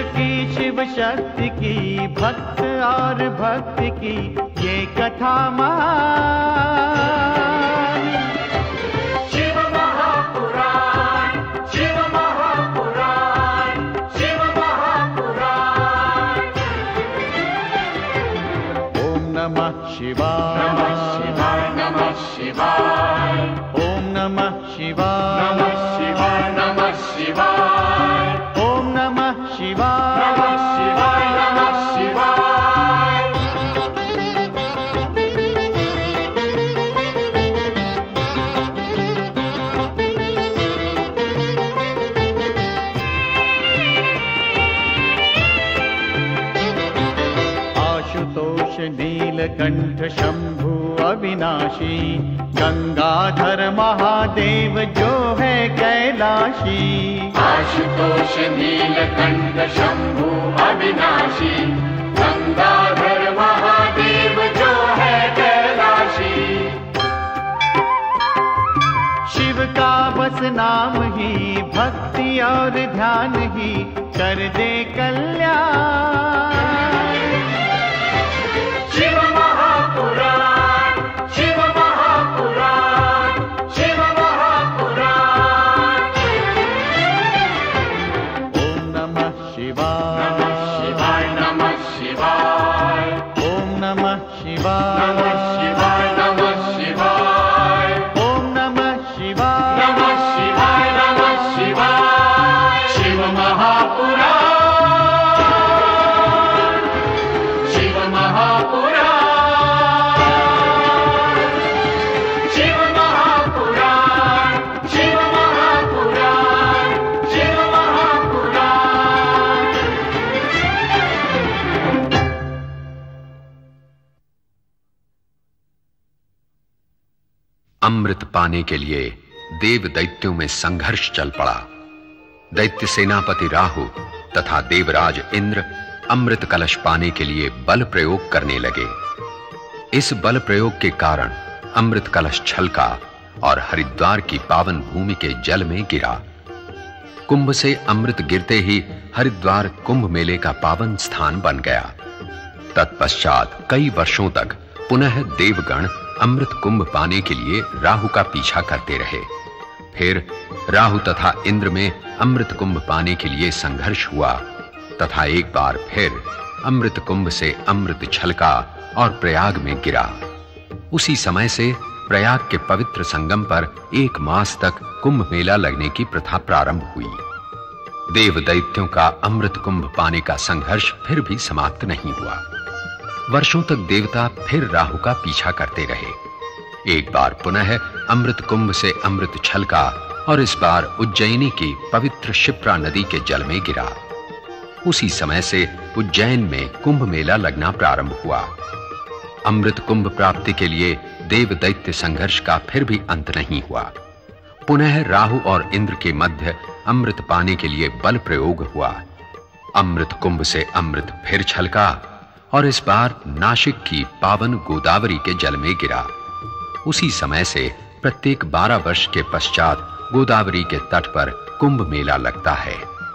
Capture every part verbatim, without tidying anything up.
की शिव शक्ति की, भक्त और भक्ति की ये कथा महान। शिव महापुराण, शिव महापुराण, शिव महापुराण। ओम नमः शिवाय, नमः शिवाय, नमः शिवाय, ओम नमः शिवाय, नमः शिवाय, नमः शिवाय, ओम नमः शिवाय, नमः शिवाय, नमः शिवाय। आशुतोष नीलकंठ शंभु अविनाशी, गंगाधर महादेव जो है कैलाशी। आशुतोष नीलकंठ शंभु अविनाशी, गंगाधर महादेव जो है कैलाशी। शिव का बस नाम ही, भक्ति और ध्यान ही कर दे कल्याण। शिव महापुराण, शिव महापुराण, शिव महापुराण। ओम नमः शिवाय, नमः शिवाय, नमः शिवाय, ओम नमः शिवाय, नमः शिवाय, नमः शिवाय, ओम नमः शिवाय, नमः शिवाय, नमः शिवाय। शिव महापुराण, शिव महापुराण, शिव महापुराण, शिव महापुराण, शिव महापुराण। अमृत पाने के लिए देव दैत्यों में संघर्ष चल पड़ा। दैत्य सेनापति राहु तथा देवराज इंद्र अमृत कलश पाने के लिए बल प्रयोग करने लगे। इस बल प्रयोग के कारण अमृत कलश छलका और हरिद्वार की पावन भूमि के जल में गिरा। कुंभ से अमृत गिरते ही हरिद्वार कुंभ मेले का पावन स्थान बन गया। तत्पश्चात कई वर्षों तक पुनः देवगण अमृत कुंभ पाने के लिए राहु का पीछा करते रहे। फिर राहु तथा इंद्र में अमृत कुंभ पाने के लिए संघर्ष हुआ तथा एक बार फिर अमृत कुंभ से अमृत छलका और प्रयाग में गिरा। उसी समय से प्रयाग के पवित्र संगम पर एक मास तक कुंभ मेला लगने की प्रथा प्रारंभ हुई। देव दैत्यों का अमृत कुंभ पाने का संघर्ष फिर भी समाप्त नहीं हुआ। वर्षों तक देवता फिर राहु का पीछा करते रहे। एक बार पुनः अमृत कुंभ से अमृत छलका और इस बार उज्जैनी की पवित्र शिप्रा नदी के जल में गिरा। उसी समय से उज्जैन में कुंभ मेला लगना प्रारंभ हुआ। अमृत कुंभ प्राप्ति के लिए देव दैत्य संघर्ष का फिर भी अंत नहीं हुआ। पुनः राहु और इंद्र के मध्य अमृत पाने के लिए बल प्रयोग हुआ। अमृत कुंभ से अमृत फिर छलका और इस बार नासिक की पावन गोदावरी के जल में गिरा। उसी समय से प्रत्येक बारह वर्ष के पश्चात गोदावरी के तट पर कुंभ मेला लगता है।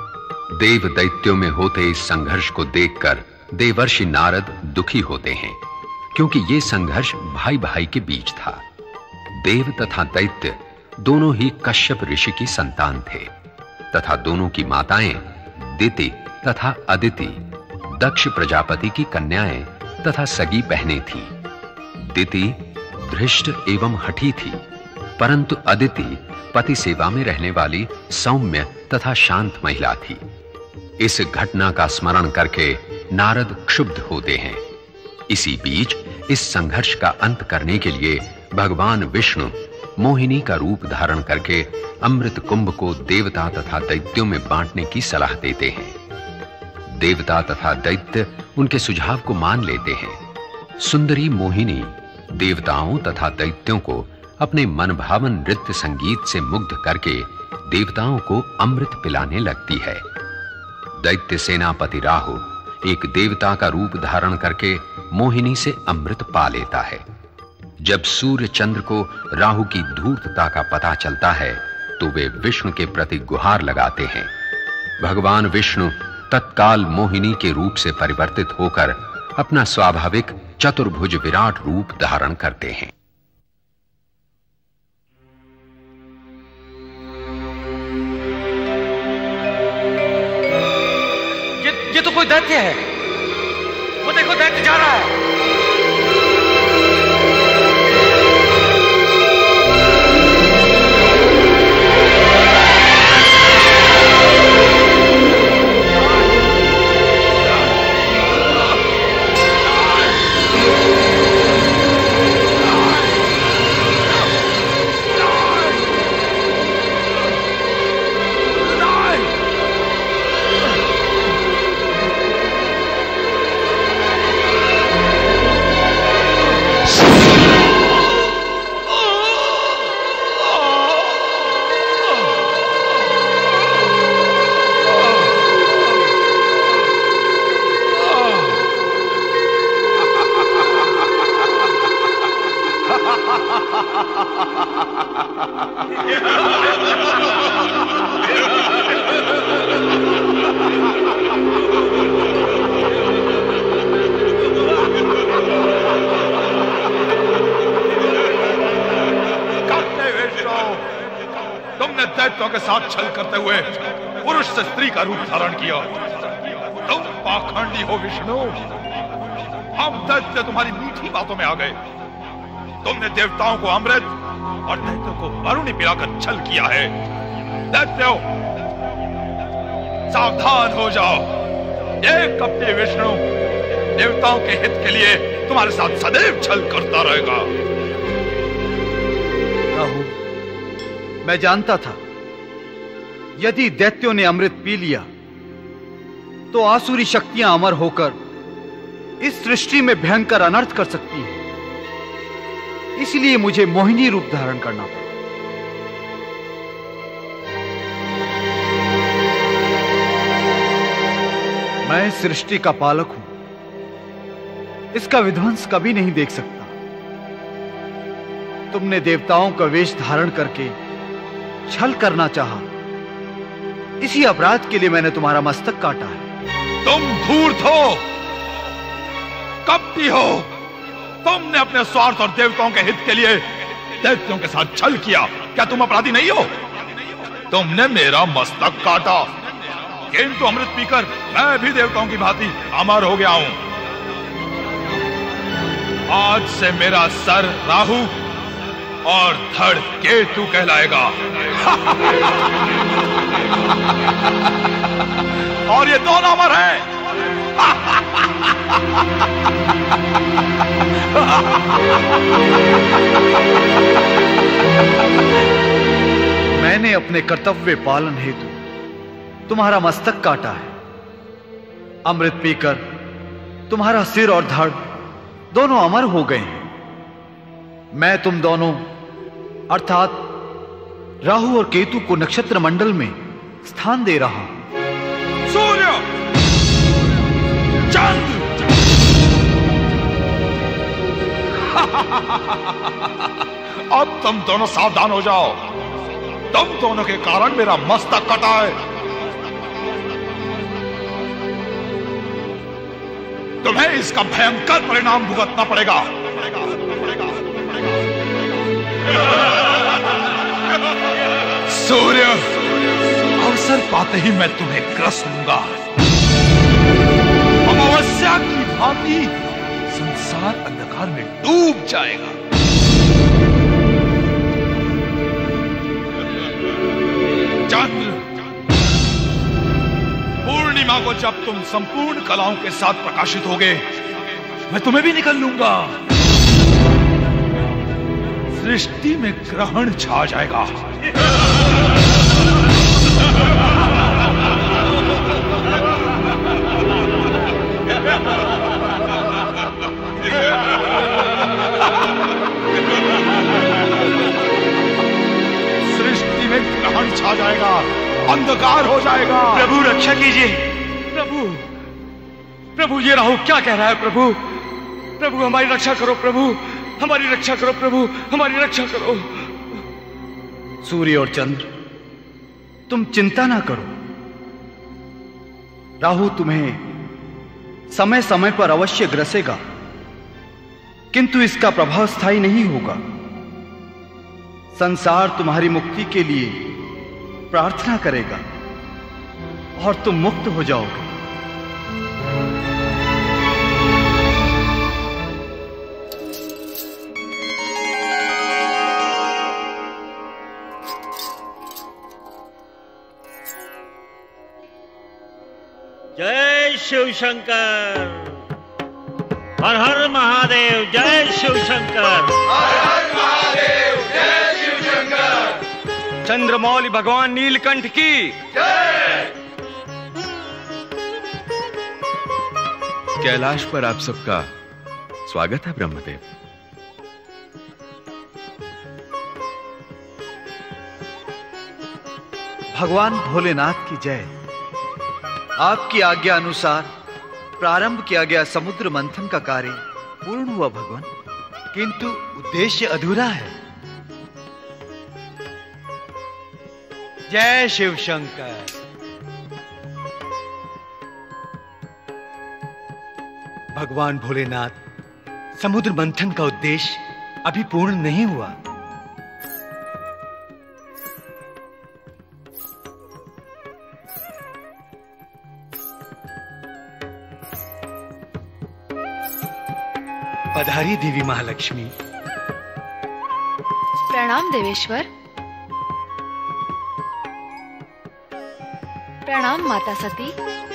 देव दैत्यों में होते इस संघर्ष को देखकर देवर्षि नारद दुखी होते हैं, क्योंकि ये संघर्ष भाई भाई के बीच था। देव तथा दैत्य दोनों ही कश्यप ऋषि की संतान थे तथा दोनों की माताएं दिति तथा अदिति दक्ष प्रजापति की कन्याएं तथा सगी बहनें थीं। दिति धृष्ट एवं हठी थी, परंतु अदिति पति सेवा में रहने वाली सौम्य तथा शांत महिला थी। इस घटना का स्मरण करके नारद क्षुब्ध होते हैं। इसी बीच इस संघर्ष का अंत करने के लिए भगवान विष्णु मोहिनी का रूप धारण करके अमृत कुंभ को देवता तथा दैत्यों में बांटने की सलाह देते हैं। देवता तथा दैत्य उनके सुझाव को मान लेते हैं। सुंदरी मोहिनी देवताओं तथा दैत्यों को अपने मनभावन नृत्य संगीत से मुग्ध करके देवताओं को अमृत पिलाने लगती है। दैत्य सेनापति राहु एक देवता का रूप धारण करके मोहिनी से अमृत पा लेता है। जब सूर्य चंद्र को राहु की धूर्तता का पता चलता है तो वे विष्णु के प्रति गुहार लगाते हैं। भगवान विष्णु तत्काल मोहिनी के रूप से परिवर्तित होकर अपना स्वाभाविक चतुर्भुज विराट रूप धारण करते हैं। ये ये तो कोई दैत्य है। वो देखो, दैत्य जा रहा है। तुमने दैत्यों के साथ छल करते हुए पुरुष से स्त्री का रूप धारण किया। तुम पाखंडी हो विष्णु। हम दैत्य तुम्हारी मीठी बातों में आ गए। तुमने देवताओं को अमृत और दैत्यों को वरुणी पिलाकर छल किया है। दैत्यों, सावधान हो जाओ। ये कपटी विष्णु देवताओं के हित के लिए तुम्हारे साथ सदैव छल करता रहेगा। राहु, मैं जानता था यदि दैत्यों ने अमृत पी लिया तो आसुरी शक्तियां अमर होकर इस सृष्टि में भयंकर अनर्थ कर सकती हैं। इसलिए मुझे मोहिनी रूप धारण करना पड़ा। मैं सृष्टि का पालक हूं, इसका विध्वंस कभी नहीं देख सकता। तुमने देवताओं का वेश धारण करके छल करना चाहा, इसी अपराध के लिए मैंने तुम्हारा मस्तक काटा है। तुम धूर्त हो, कपटी हो। तुमने अपने स्वार्थ और देवताओं के हित के लिए दैत्यों के साथ छल किया। क्या तुम अपराधी नहीं हो? तुमने मेरा मस्तक काटा, किंतु अमृत पीकर मैं भी देवताओं की भांति अमर हो गया हूं। आज से मेरा सर राहु और धड़ केतु कहलाएगा। और ये दोनों अमर हैं। मैंने अपने कर्तव्य पालन हेतु तुम्हारा मस्तक काटा है। अमृत पीकर तुम्हारा सिर और धड़ दोनों अमर हो गए हैं। मैं तुम दोनों अर्थात राहु और केतु को नक्षत्र मंडल में स्थान दे रहा हूं। सूर्य, चंद्र, अब तुम दोनों सावधान हो जाओ। तुम दोनों के कारण मेरा मस्तक कटा है। तुम्हें इसका भयंकर परिणाम भुगतना पड़ेगा। सूर्य, अवसर पाते ही मैं तुम्हें ग्रस लूंगा। अमावस्या की भांति संसार अंधकार में डूब जाएगा। चंद्र, पूर्णिमा को जब तुम संपूर्ण कलाओं के साथ प्रकाशित होगे, मैं तुम्हें भी निकल लूंगा। सृष्टि में ग्रहण छा जाएगा। सृष्टि में ग्रहण छा जाएगा, अंधकार हो जाएगा। प्रभु रक्षा कीजिए। प्रभु, प्रभु ये राहु क्या कह रहा है? प्रभु, प्रभु हमारी रक्षा करो। प्रभु हमारी रक्षा करो। प्रभु हमारी रक्षा करो। सूर्य और चंद्र, तुम चिंता ना करो। राहु तुम्हें समय समय पर अवश्य ग्रसेगा, किंतु इसका प्रभाव स्थायी नहीं होगा। संसार तुम्हारी मुक्ति के लिए प्रार्थना करेगा और तुम मुक्त हो जाओगे। जय शिव शंकर, हर हर महादेव, जय शिव शंकर, हर हर महादेव, जय शिव शंकर। चंद्रमौली भगवान नीलकंठ की जय। कैलाश पर आप सबका स्वागत है ब्रह्मदेव। भगवान भोलेनाथ की जय। आपकी आज्ञा अनुसार प्रारंभ किया गया समुद्र मंथन का कार्य पूर्ण हुआ भगवान, किंतु उद्देश्य अधूरा है। जय शिव शंकर। भगवान भोलेनाथ, समुद्र मंथन का उद्देश्य अभी पूर्ण नहीं हुआ। पधारी देवी महालक्ष्मी। प्रणाम देवेश्वर। प्रणाम माता सती।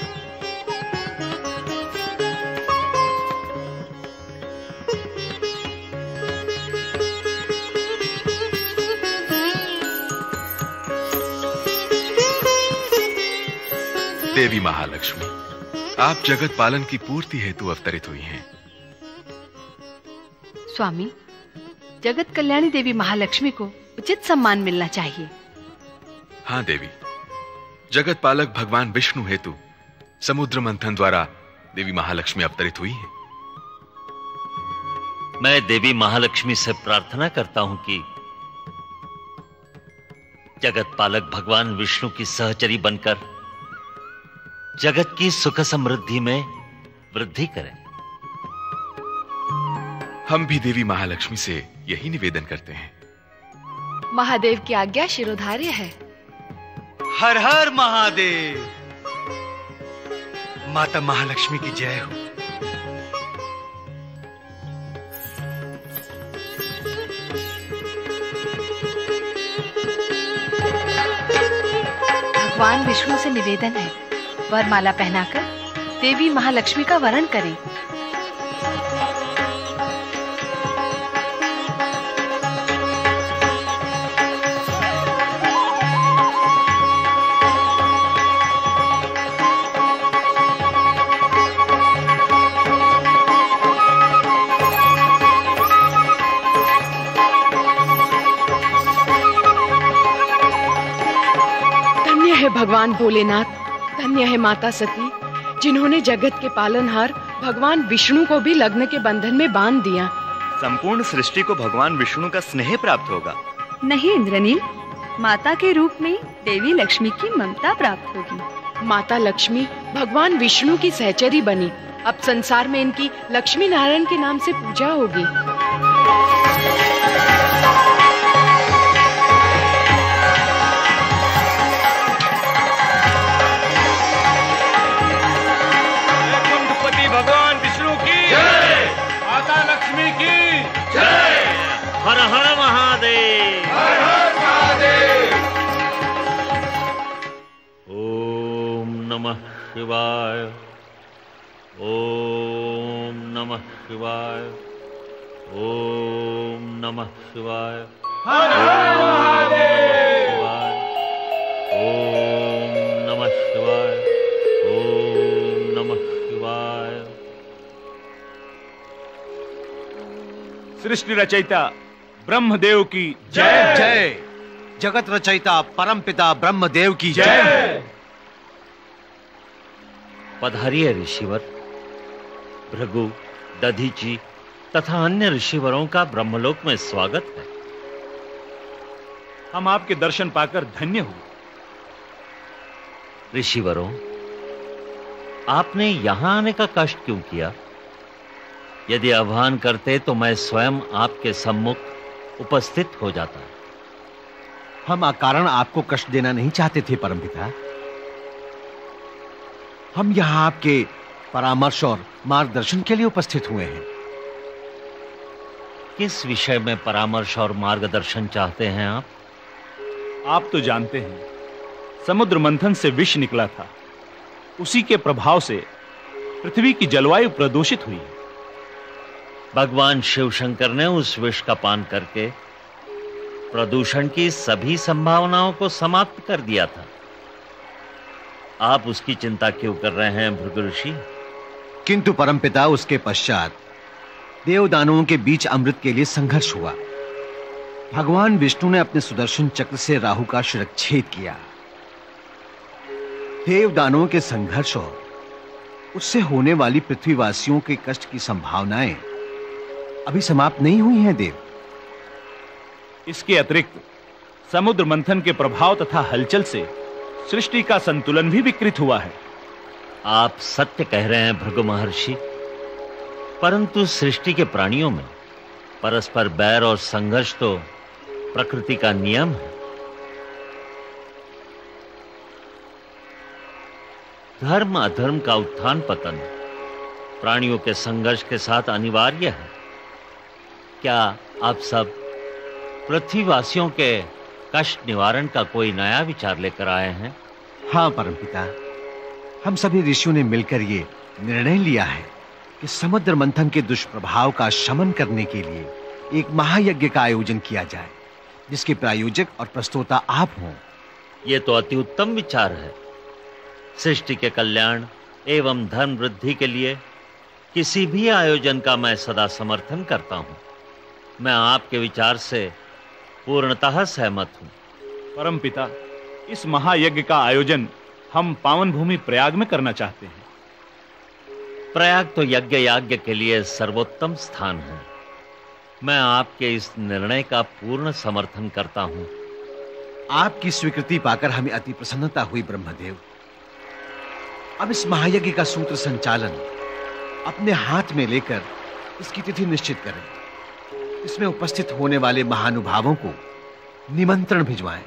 देवी महालक्ष्मी, आप जगत पालन की पूर्ति हेतु अवतरित हुई हैं। स्वामी, जगत कल्याणी देवी महालक्ष्मी को उचित सम्मान मिलना चाहिए। हाँ देवी, जगत पालक भगवान विष्णु हेतु समुद्र मंथन द्वारा देवी महालक्ष्मी अवतरित हुई है। मैं देवी महालक्ष्मी से प्रार्थना करता हूं कि जगत पालक भगवान विष्णु की सहचरी बनकर जगत की सुख समृद्धि में वृद्धि करें। हम भी देवी महालक्ष्मी से यही निवेदन करते हैं। महादेव की आज्ञा शिरोधार्य है। हर हर महादेव। माता महालक्ष्मी की जय हो। भगवान विष्णु से निवेदन है, वरमाला पहनाकर देवी महालक्ष्मी का वरण करें। भगवान भोलेनाथ, धन्य है माता सती, जिन्होंने जगत के पालनहार भगवान विष्णु को भी लग्न के बंधन में बांध दिया। संपूर्ण सृष्टि को भगवान विष्णु का स्नेह प्राप्त होगा। नहीं इंद्रनील, माता के रूप में देवी लक्ष्मी की ममता प्राप्त होगी। माता लक्ष्मी भगवान विष्णु की सहचरी बनी। अब संसार में इनकी लक्ष्मी नारायण के नाम से पूजा होगी। भगवान विष्णु की जय, माता लक्ष्मी की जय। हर हर महादेव, हर हर महादेव। ओम नमः शिवाय, ओम नमः शिवाय, ओम नमः शिवाय। हर हर महादेव। ओम नमः शिवाय, ओम नमः शिवाय। सृष्टि रचयिता ब्रह्मदेव की जय जय। जगत रचयिता परमपिता ब्रह्मदेव की जय। पधारिए ऋषिवर। भृगु, दधीची तथा अन्य ऋषिवरों का ब्रह्मलोक में स्वागत है। हम आपके दर्शन पाकर धन्य हुए। ऋषिवरों, आपने यहां आने का कष्ट क्यों किया? यदि आह्वान करते तो मैं स्वयं आपके सम्मुख उपस्थित हो जाता। हम अकारण आपको कष्ट देना नहीं चाहते थे परमपिता। हम यहां आपके परामर्श और मार्गदर्शन के लिए उपस्थित हुए हैं। किस विषय में परामर्श और मार्गदर्शन चाहते हैं आप? आप तो जानते हैं, समुद्र मंथन से विष निकला था। उसी के प्रभाव से पृथ्वी की जलवायु प्रदूषित हुई। भगवान शिव शंकर ने उस विष का पान करके प्रदूषण की सभी संभावनाओं को समाप्त कर दिया था। आप उसकी चिंता क्यों कर रहे हैं भृगु ऋषि? किंतु परमपिता, उसके पश्चात देवदानवों के बीच अमृत के लिए संघर्ष हुआ। भगवान विष्णु ने अपने सुदर्शन चक्र से राहु का शिरच्छेद किया। देवदानवों के संघर्ष और उससे होने वाली पृथ्वीवासियों के कष्ट की संभावनाएं अभी समाप्त नहीं हुई हैं देव। इसके अतिरिक्त समुद्र मंथन के प्रभाव तथा हलचल से सृष्टि का संतुलन भी विकृत हुआ है। आप सत्य कह रहे हैं भृगु महर्षि, परंतु सृष्टि के प्राणियों में परस्पर बैर और संघर्ष तो प्रकृति का नियम है। धर्म अधर्म का उत्थान पतन प्राणियों के संघर्ष के साथ अनिवार्य है। क्या आप सब पृथ्वीवासियों के कष्ट निवारण का कोई नया विचार लेकर आए हैं? हाँ परमपिता, हम सभी ऋषियों ने मिलकर ये निर्णय लिया है कि समुद्र मंथन के दुष्प्रभाव का शमन करने के लिए एक महायज्ञ का आयोजन किया जाए, जिसके प्रायोजक और प्रस्तोता आप हों। यह तो अति उत्तम विचार है। सृष्टि के कल्याण एवं धर्म वृद्धि के लिए किसी भी आयोजन का मैं सदा समर्थन करता हूं। मैं आपके विचार से पूर्णतः सहमत हूं। परमपिता, इस महायज्ञ का आयोजन हम पावन भूमि प्रयाग में करना चाहते हैं। प्रयाग तो यज्ञ याज्ञ के लिए सर्वोत्तम स्थान है। मैं आपके इस निर्णय का पूर्ण समर्थन करता हूं। आपकी स्वीकृति पाकर हमें अति प्रसन्नता हुई ब्रह्मदेव। अब इस महायज्ञ का सूत्र संचालन अपने हाथ में लेकर इसकी तिथि निश्चित करें। इसमें उपस्थित होने वाले महानुभावों को निमंत्रण भिजवाएं।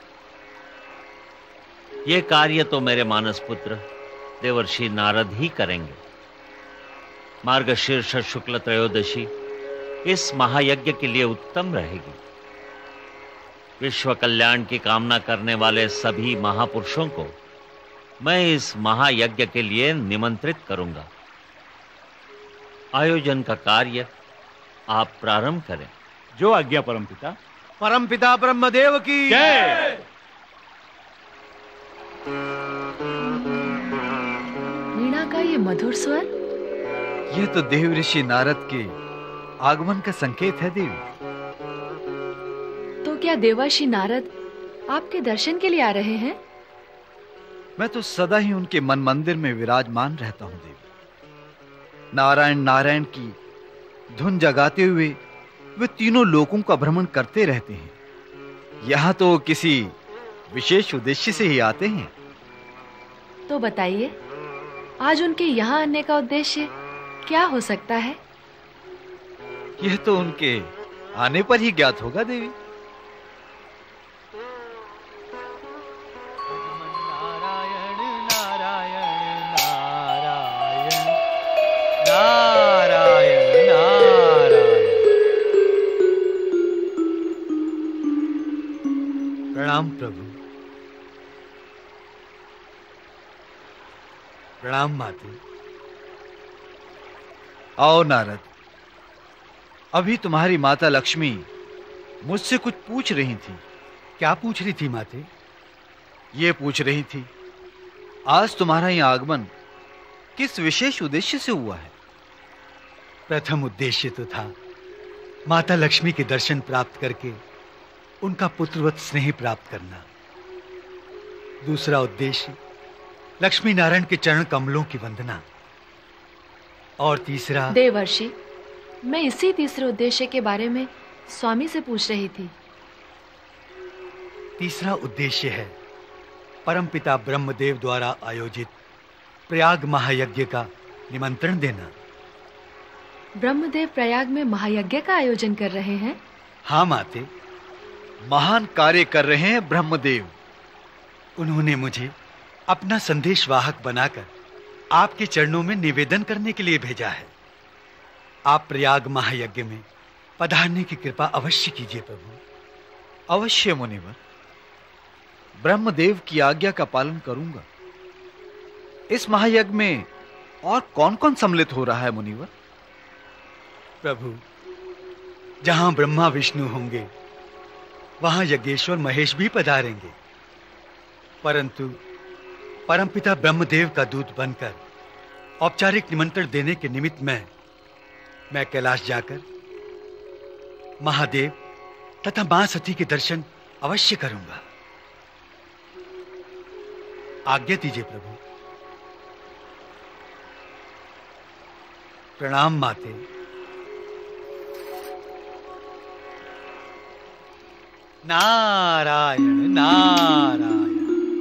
यह कार्य तो मेरे मानस पुत्र देवर्षि नारद ही करेंगे। मार्गशीर्ष शुक्ल त्रयोदशी इस महायज्ञ के लिए उत्तम रहेगी। विश्व कल्याण की कामना करने वाले सभी महापुरुषों को मैं इस महायज्ञ के लिए निमंत्रित करूंगा। आयोजन का कार्य आप प्रारंभ करें। जो आज्ञा परमपिता। परमपिता ब्रह्मदेव की जय। वीणा का ये मधुर स्वर, यह तो देव ऋषि नारद के आगमन का संकेत है देवी। तो क्या देवर्षि नारद आपके दर्शन के लिए आ रहे हैं? मैं तो सदा ही उनके मन मंदिर में विराजमान रहता हूं देवी। नारायण नारायण की धुन जगाते हुए वे तीनों लोकों का भ्रमण करते रहते हैं। यहां तो किसी विशेष उद्देश्य से ही आते हैं। तो बताइए, आज उनके यहाँ आने का उद्देश्य क्या हो सकता है? यह तो उनके आने पर ही ज्ञात होगा देवी। प्रणाम प्रभु। प्रणाम माते। आओ नारद। अभी तुम्हारी माता लक्ष्मी मुझसे कुछ पूछ रही थी। क्या पूछ रही थी माते? ये पूछ रही थी, आज तुम्हारा यह आगमन किस विशेष उद्देश्य से हुआ है? प्रथम उद्देश्य तो था माता लक्ष्मी के दर्शन प्राप्त करके उनका पुत्रवत स्नेह प्राप्त करना। दूसरा उद्देश्य लक्ष्मी नारायण के चरण कमलों की वंदना। और तीसरा देवर्षि, मैं इसी तीसरे उद्देश्य के बारे में स्वामी से पूछ रही थी। तीसरा उद्देश्य है परमपिता ब्रह्मदेव द्वारा आयोजित प्रयाग महायज्ञ का निमंत्रण देना। ब्रह्मदेव प्रयाग में महायज्ञ का आयोजन कर रहे हैं? हाँ माते, महान कार्य कर रहे हैं ब्रह्मदेव। उन्होंने मुझे अपना संदेश वाहक बनाकर आपके चरणों में निवेदन करने के लिए भेजा है। आप प्रयाग महायज्ञ में पधारने की कृपा अवश्य कीजिए प्रभु। अवश्य मुनिवर, ब्रह्मदेव की आज्ञा का पालन करूंगा। इस महायज्ञ में और कौन-कौन सम्मिलित हो रहा है मुनिवर? प्रभु, जहां ब्रह्मा विष्णु होंगे वहां यज्ञेश्वर महेश भी पधारेंगे, परंतु परमपिता ब्रह्मदेव का दूत बनकर औपचारिक निमंत्रण देने के निमित्त में मैं कैलाश जाकर महादेव तथा मां सती के दर्शन अवश्य करूंगा। आज्ञा दीजिए प्रभु। प्रणाम माते। नारायण नारायण,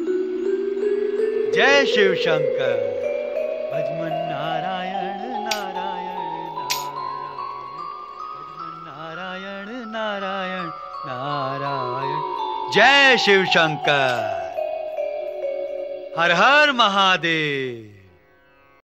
जय शिव शंकर। भजमन नारायण नारायण नारायण, भजमन नारायण नारायण नारायण, जय शिव शंकर। हर हर महादेव।